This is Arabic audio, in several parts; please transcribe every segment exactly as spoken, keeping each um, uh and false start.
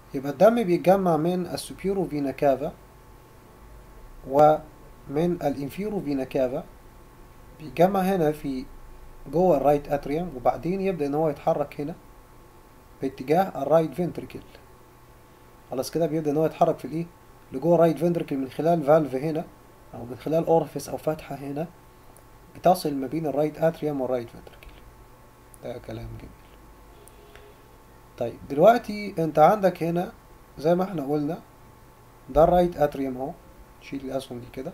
يبقى الدم بيتجمع من السوبيرو فينا كافا ومن الانفيرو فينا كافا، بيتجمع هنا في جوه الرايت اتريوم، وبعدين يبدأ ان هو يتحرك هنا باتجاه الرايت فنتريكل. خلاص كده بيبدأ ان هو يتحرك في الايه لجوه الرايت فنتريكل من خلال فالف هنا، او من خلال اورفيس او فتحة هنا بتصل ما بين الرايت اتريوم والرايت فنتريكل. ده كلام جميل. طيب دلوقتي انت عندك هنا زي ما احنا قلنا ده الرايت اتريوم اهو، شيل الاسهم دي كده.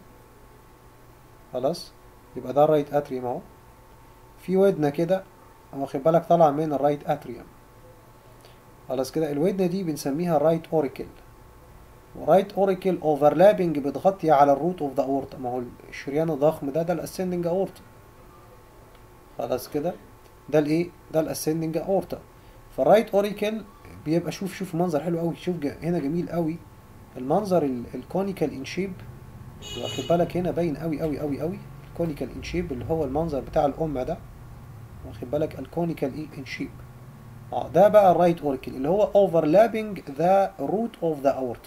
خلاص، يبقى ده الرايت اتريوم اهو، في ودنه كده واخد بالك طالعه من الرايت اتريوم. خلاص كده الودنه دي بنسميها الرايت اوريكل، ورايت اوريكل اوفرلابنج بتغطي على الروت اوف ذا اورتا. ما هو الشريان الضخم ده ده الاسندنج اورتا. خلاص كده ده الايه ده الاسندنج اورتا. فالرايت اوريكل بيبقى شوف شوف منظر حلو قوي، شوف جا هنا جميل قوي المنظر الكونيكال ان شيب، واخد بالك هنا باين قوي قوي قوي قوي الكونيكال ان شيب اللي هو المنظر بتاع القمع ده، واخد بالك الكونيكال ايه ان شيب. اه ده بقى الرايت اوريكل اللي هو overlapping the root of the aorta.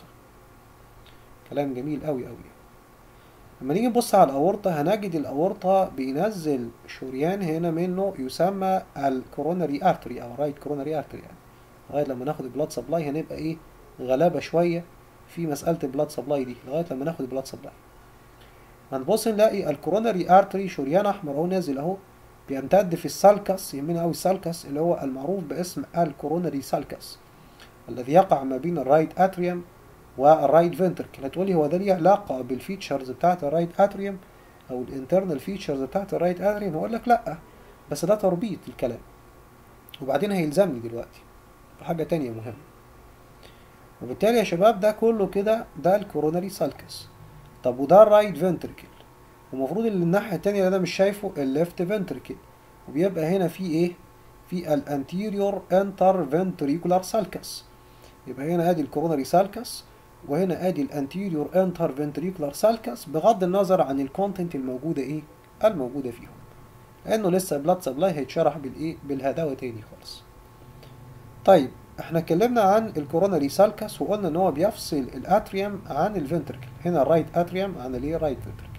كلام جميل قوي قوي. لما نيجي نبص على الاورطة هنجد الاورطة بينزل شريان هنا منه يسمى الكوروناري ارتري او رايت كوروناري ارتري، يعني لغاية لما ناخد البلاد سبلاي هنبقى ايه غلابة شوية في مسألة البلاد سبلاي دي، لغاية لما ناخد البلاد سبلاي هنبص نلاقي الكوروناري ارتري شريان احمر اهو نازل اهو، بيمتد في السالكس، يهمنا قوي السالكس اللي هو المعروف باسم الكوروناري سالكس الذي يقع ما بين الرايت اتريوم والرايت فنتركل. هتقولي هو ده ليه علاقه بالفيتشرز بتاعت الرايت اتريوم او الانترنال فيتشرز بتاعت الرايت اتريوم؟ هقول لك لا، بس ده تربيط الكلام، وبعدين هيلزمني دلوقتي بحاجه تانية مهمه. وبالتالي يا شباب ده كله كده ده الكوروناري سالكس. طب وده الرايت فنتركل، ومفروض اللي الناحيه التانية اللي انا مش شايفه الليفت فنتركل، وبيبقى هنا في ايه في الانتيريور انتر فنتريكولار سالكس. يبقى هنا ادي الكوروناري سالكس، وهنا ادي الانتيريور انتر فنتريكولار سالكس، بغض النظر عن الكونتنت الموجوده ايه الموجوده فيهم، لانه لسه بلاد سبلاي هيتشرح بالايه بالهداوه تاني خالص. طيب احنا اتكلمنا عن الكوروناري سالكس وقلنا ان هو بيفصل الاتريوم عن الفنتركل، هنا الرايت اتريوم عن الايه رايت فنتركل،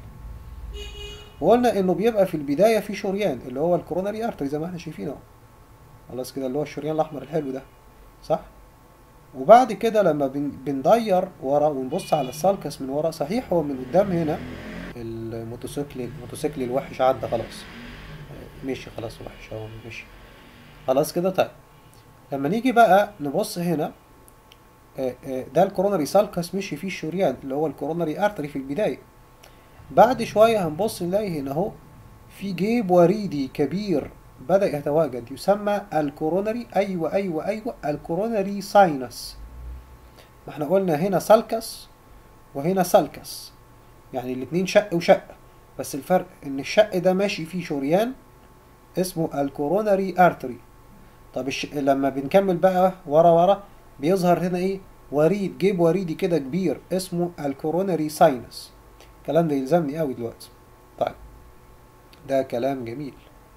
وقلنا انه بيبقى في البدايه في شريان اللي هو الكوروناري ارتري زي ما احنا شايفين اهو. خلاص كده اللي هو الشريان الاحمر الحلو ده، صح؟ وبعد كده لما بن- بندير ورا ونبص على السالكس من ورا، صحيح هو من قدام هنا الموتوسيكل الموتوسيكل الوحش عدى خلاص، مشي خلاص وحش اهو مشي خلاص كده. طيب لما نيجي بقى نبص هنا، آه، آه، ده الكوروناري سالكس مشي فيه الشريان اللي هو الكوروناري ارتري في البداية. بعد شوية هنبص نلاقي هنا اهو في جيب وريدي كبير بدأ يتواجد يسمى الكوروناري، ايوه ايوه ايوه الكوروناري ساينس. ما احنا قلنا هنا سالكس وهنا سالكس، يعني الاتنين شق وشق، بس الفرق ان الشق ده ماشي فيه شريان اسمه الكوروناري ارتري. طب الش... لما بنكمل بقى ورا ورا بيظهر هنا ايه وريد، جيب وريدي كده كبير اسمه الكوروناري ساينس. الكلام ده يلزمني قوي دلوقتي. طيب ده كلام جميل.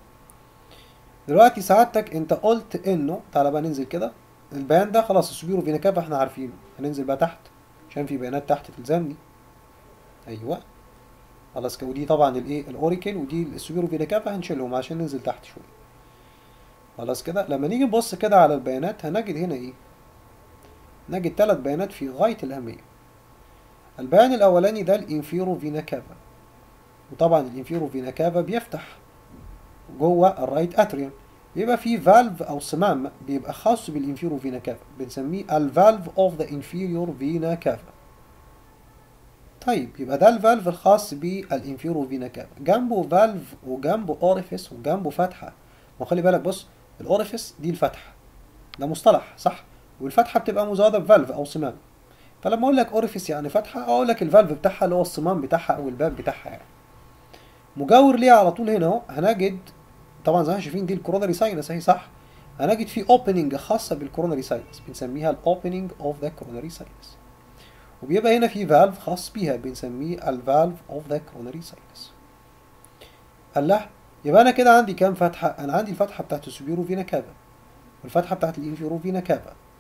دلوقتي سعادتك انت قلت انه تعالى بقى ننزل كده، البيان ده خلاص السوبيرو فينا كافا احنا عارفينه، هننزل بقى تحت عشان في بيانات تحت تلزمني. ايوه خلاص كده، ودي طبعا الايه الاوريكل ودي السوبيرو فينا كافا هنشيلهم عشان ننزل تحت شويه. خلاص كده لما نيجي نبص كده على البيانات هنجد هنا ايه، نجد ثلاث بيانات في غايه الاهميه. البيان الاولاني ده الانفيرو فينا كافا، وطبعا الانفيرو فينا كافا بيفتح جوه الرايت اتريوم، بيبقى فيه فالف او صمام بيبقى خاص بالانفيرو فينا كافا بنسميه الفالف اوف ذا انفيريور فينا كافا. طيب يبقى ده الفالف الخاص بالانفيرو فينا كافا، جنبه فالف وجنبه اوريفيس وجنبه فتحه. وخلي بالك بص، الاوريفيس دي الفتحه، ده مصطلح صح، والفتحه بتبقى مزوده بفالف او صمام. فلما اقول لك اوريفيس يعني فتحه اقول لك الفالف بتاعها اللي هو الصمام بتاعها او الباب بتاعها يعني. مجاور ليها على طول هنا اهو هنجد طبعا زي ما احنا شايفين دي الكوروناري ساينس اهي صح، هنجد في اوبننج خاصه بالكوروناري ساينس بنسميها الاوبننج اوف ذا كوروناري ساينس، وبيبقى هنا في فالف خاص بيها بنسميه الفالف اوف ذا كوروناري ساينس. الله، يبقى انا كده عندي كام فتحه؟ انا عندي الفتحه بتاعت السوبيرو فينا كافا والفتحه بتاعت الانفيرو فينا كافا،